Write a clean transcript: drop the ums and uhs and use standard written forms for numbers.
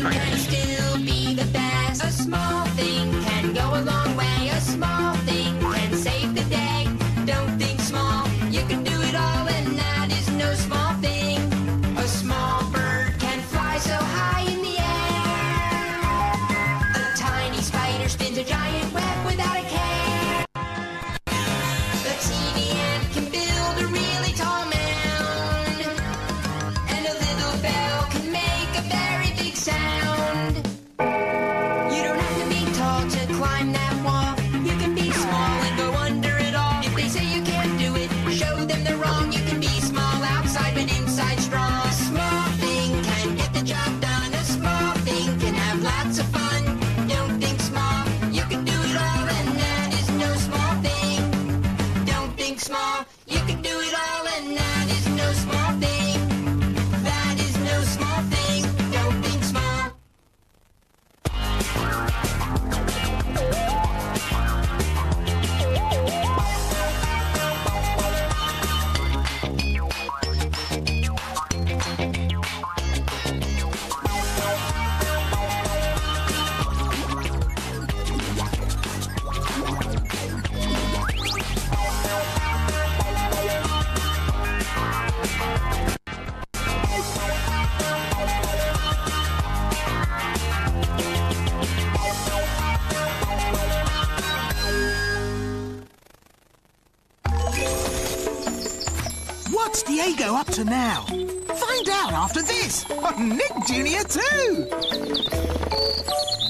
can still be the best. A small thing can go a long way. A small thing can save the day. Don't think small, you can do it all, and that is no small thing. A small bird can fly so high in the air. A tiny spider spins a giant web without a care. A teeny ant can build a really tall mound, and a little bell can make a very big sound. You don't have to be tall to climb that wall. You can be small and go under it all. If they say you can't do it, show them they're wrong. You can be small outside but inside strong. A small thing can get the job done. A small thing can have lots of fun. Don't think small, you can do it all, and that is no small thing. Don't think small, you can do it all, and that is no small thing. That is no small thing. Don't think small. What's Diego up to now? Find out after this on Nick Jr. 2.